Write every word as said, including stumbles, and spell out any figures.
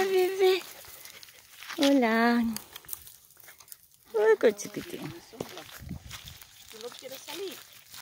Hola, bebé. Hola. Uy, qué chiquitín. ¿Tú no quieres salir?